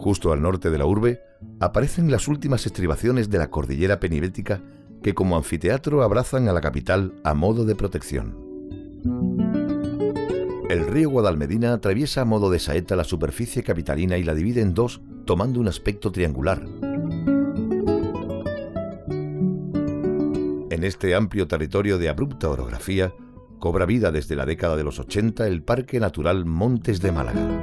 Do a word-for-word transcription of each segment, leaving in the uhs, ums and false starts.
Justo al norte de la urbe aparecen las últimas estribaciones de la cordillera penibética que como anfiteatro abrazan a la capital a modo de protección. El río Guadalmedina atraviesa a modo de saeta la superficie capitalina y la divide en dos, tomando un aspecto triangular. En este amplio territorio de abrupta orografía, cobra vida desde la década de los ochenta el Parque Natural Montes de Málaga.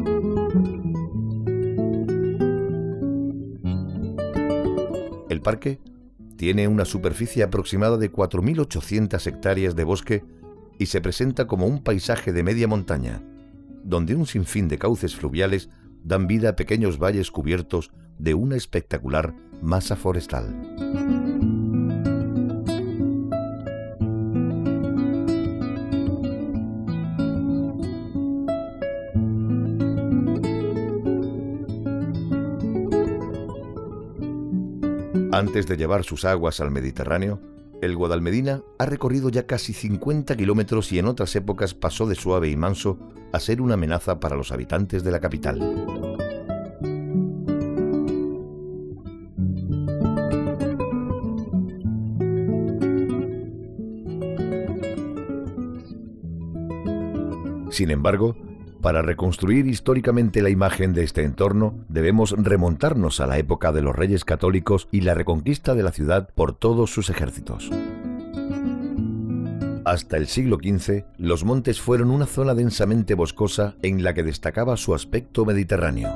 El parque tiene una superficie aproximada de cuatro mil ochocientas hectáreas de bosque y se presenta como un paisaje de media montaña, donde un sinfín de cauces fluviales dan vida a pequeños valles cubiertos de una espectacular masa forestal. Antes de llevar sus aguas al Mediterráneo, el Guadalmedina ha recorrido ya casi cincuenta kilómetros y en otras épocas pasó de suave y manso a ser una amenaza para los habitantes de la capital. Sin embargo, para reconstruir históricamente la imagen de este entorno, debemos remontarnos a la época de los Reyes Católicos y la reconquista de la ciudad por todos sus ejércitos. Hasta el siglo quince, los montes fueron una zona densamente boscosa en la que destacaba su aspecto mediterráneo.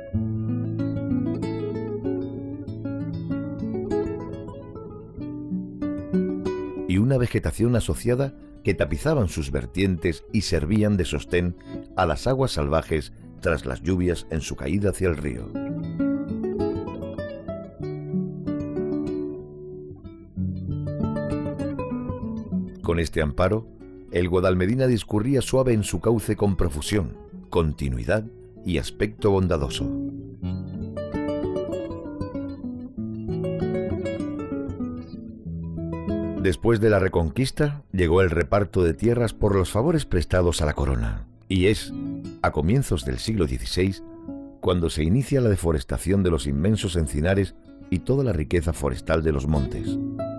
Y una vegetación asociada que tapizaban sus vertientes y servían de sostén a las aguas salvajes tras las lluvias en su caída hacia el río. Con este amparo, el Guadalmedina discurría suave en su cauce con profusión, continuidad y aspecto bondadoso. Después de la Reconquista, llegó el reparto de tierras por los favores prestados a la corona, y es, a comienzos del siglo dieciséis, cuando se inicia la deforestación de los inmensos encinares y toda la riqueza forestal de los montes.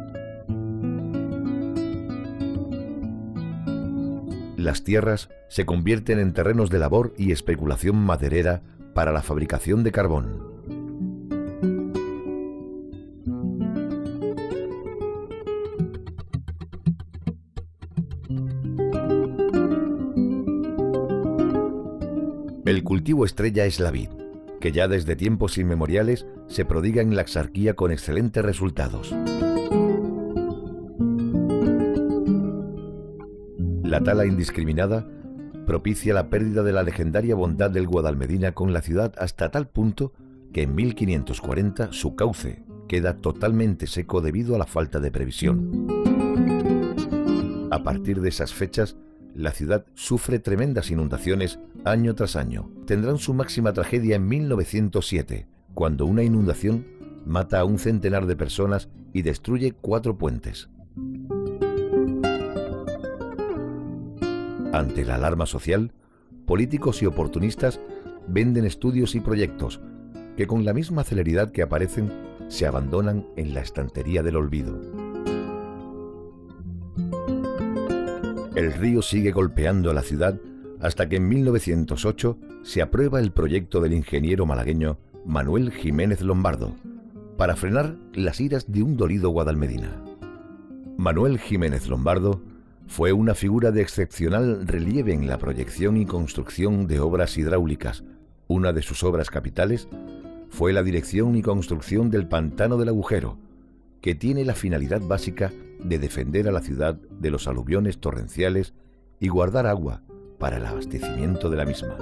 Las tierras se convierten en terrenos de labor y especulación maderera para la fabricación de carbón. El cultivo estrella es la vid, que ya desde tiempos inmemoriales se prodiga en la Axarquía con excelentes resultados. La tala indiscriminada propicia la pérdida de la legendaria bondad del Guadalmedina con la ciudad hasta tal punto que en mil quinientos cuarenta su cauce queda totalmente seco debido a la falta de previsión. A partir de esas fechas, la ciudad sufre tremendas inundaciones año tras año. Tendrán su máxima tragedia en mil novecientos siete, cuando una inundación mata a un centenar de personas y destruye cuatro puentes. Ante la alarma social, políticos y oportunistas venden estudios y proyectos que con la misma celeridad que aparecen se abandonan en la estantería del olvido. El río sigue golpeando a la ciudad hasta que en mil novecientos ocho se aprueba el proyecto del ingeniero malagueño Manuel Jiménez Lombardo para frenar las iras de un dolido Guadalmedina. Manuel Jiménez Lombardo fue una figura de excepcional relieve en la proyección y construcción de obras hidráulicas. Una de sus obras capitales fue la dirección y construcción del Pantano del Agujero, que tiene la finalidad básica de defender a la ciudad de los aluviones torrenciales y guardar agua para el abastecimiento de la misma.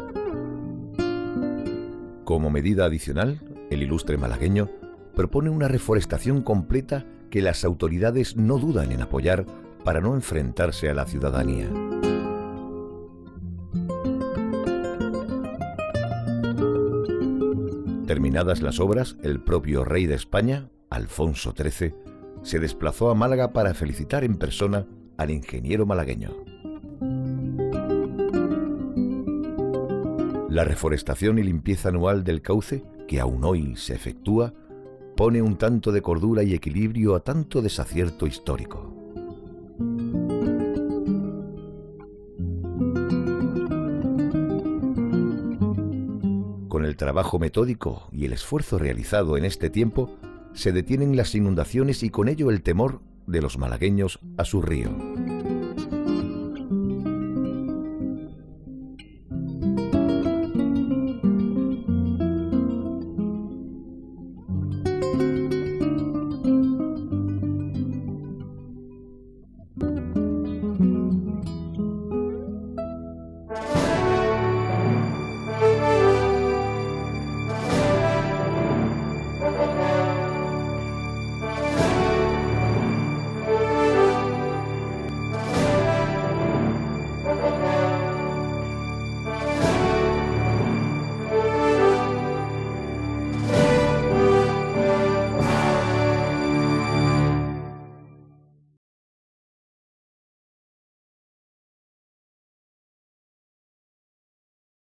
Como medida adicional, el ilustre malagueño propone una reforestación completa que las autoridades no dudan en apoyar para no enfrentarse a la ciudadanía. Terminadas las obras, el propio rey de España, Alfonso trece, se desplazó a Málaga para felicitar en persona al ingeniero malagueño. La reforestación y limpieza anual del cauce que aún hoy se efectúa, pone un tanto de cordura y equilibrio a tanto desacierto histórico. Con el trabajo metódico y el esfuerzo realizado en este tiempo, se detienen las inundaciones y con ello el temor de los malagueños a su río.